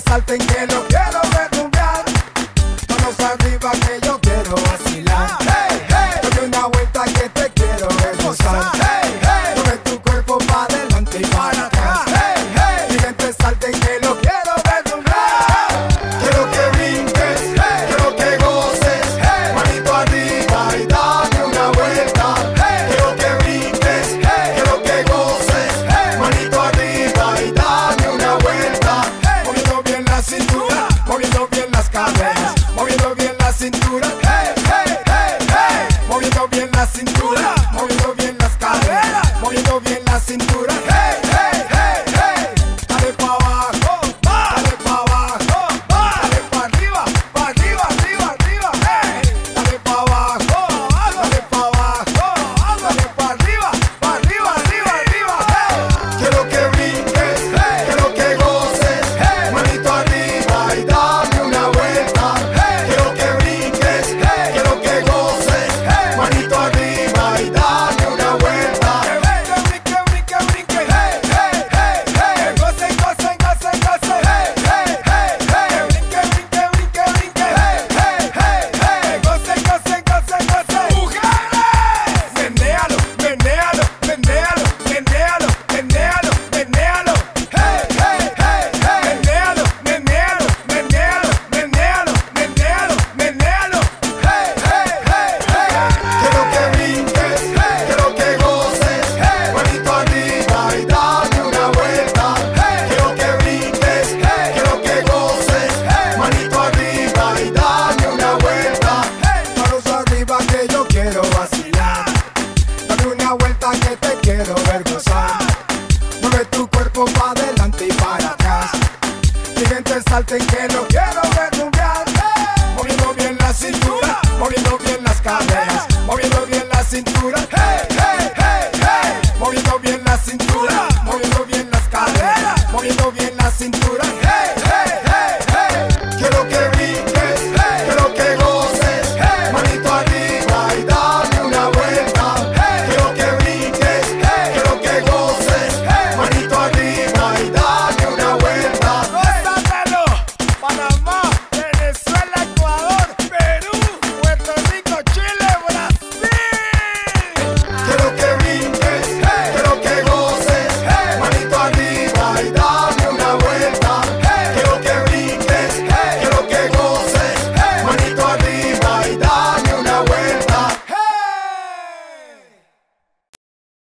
salten que lo quiero ver rumbear. Manos arriba que yo quiero vacilar. Hey, hey. Dame una vuelta que te quiero ver gozar. Hey, hey. Mueve tu cuerpo para adelante y para atrás. Hey, hey. Y gente salten que lo quiero ver rumbear. Quiero que brinques, hey. Quiero que goces, hey. Manito arriba y dame una vuelta. Hey. Quiero que brinques, hey. Quiero que goces, hey. Manito arriba y dame una vuelta. Hey. Moviendo bien la cintura, moviendo bien las caderas, moviendo bien la cintura, hey, hey, hey, hey. Moviendo bien la cintura, moviendo bien las caderas, moviendo bien la cintura, hey, hey, hey, hey. Dale pa' abajo, dale pa' abajo, dale pa' arriba, arriba, arriba, hey. Dale pa' abajo, dale pa' abajo, dale pa' arriba, arriba, hey. Quiero que brinques, hey. Quiero que goces, hey. Manito arriba y dame una vuelta. Quiero que brinques, hey. Quiero que goces, hey. Manito arriba y dame una vuelta. Que brinque, hey, hey, hey, hey. Gocen, hey, hey, hey, hey. Brinque, hey, hey, hey, hey. Gocen. ¡Mujeres! Menéalo, menéalo, menéalo, menéalo, menéalo, menéalo. Hey, hey, hey, hey. Menéalo, menéalo, menéalo, menéalo, menéalo, menéalo. Hey, hey, hey, hey. Quiero que brinques, hey. Quiero que goces, hey. Manito arriba y dame una vuelta. Hey. Quiero que brinques, hey. Quiero que goces, hey. Manito arriba y dame una vuelta. Hey. Manos arriba que yo quiero vacilar. Dame una vuelta que te quiero ver gozar. Mueve tu cuerpo para adelante y para atrás. Mi gente salten que lo quiero ver.